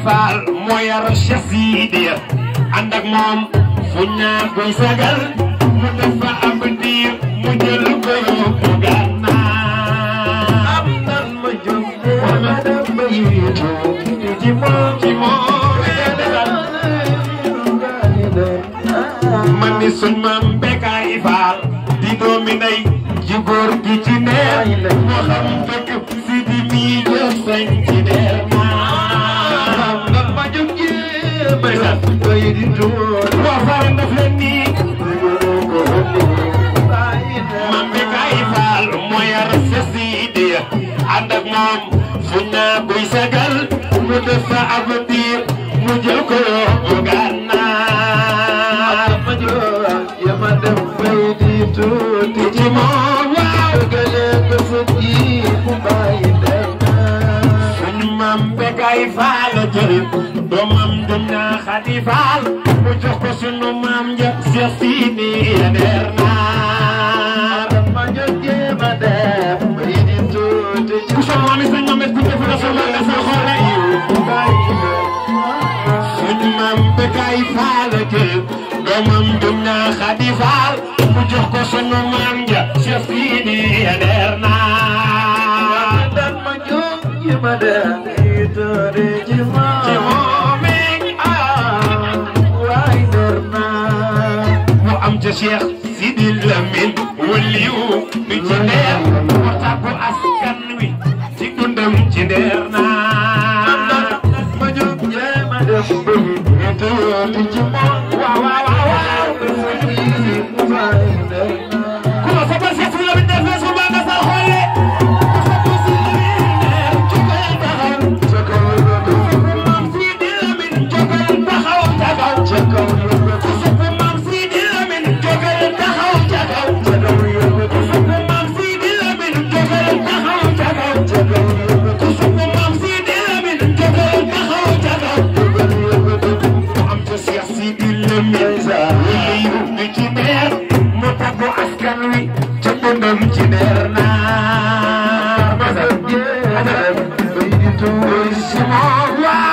Faal moo yar Cheikh Sidiya ànd ak moom fu ñaan koy sagal mu def fa ab diir mu jël ko yóbbu Gànnaar am nan ma jóg wala dem ba yiitu ci moom man ni suñ maam Bekkaay Faal di doomi ndey ji góor gi ci neer moo xam fekk si di mii jëf sañ ci neer maam nan ma jóg ji baykat bay di tuur boo fare ndaf leen nii maam Bekkaay Faal moo yar Cheikh Sidiya ànd ak moom fu naa buy sagal mu def fa ab diir mu jël ko yóbbu Gànnaar ma jóg yama dem bay di tuuti ci moom waaw gële ko sut yi mu bàyyi dem suñu maam Bekkaay Faal jël doomam dum naa Xadi Faal mu jox ko sunu maam ja Cheikh Sidiya der naar ma jóg yama dem bay di tuuti ci moom maami sëñ Mamet ku def na sama nga sa xoole suñu maam Bekkaay Faal jël doomam dum naa Xadi Faal mu jox ko sunu maam ja Cheikh Sidiya der naar dan ma jóg yi ma dem itore ci moom waay der naar mu am ca Cheikh Sidi Lamin waliyu mi ci der mu tàggu askan wi ci dundam ci der naar ma jóg yi ma dem itore ci moom waaw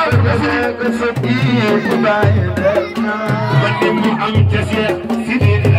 I'm just here, sitting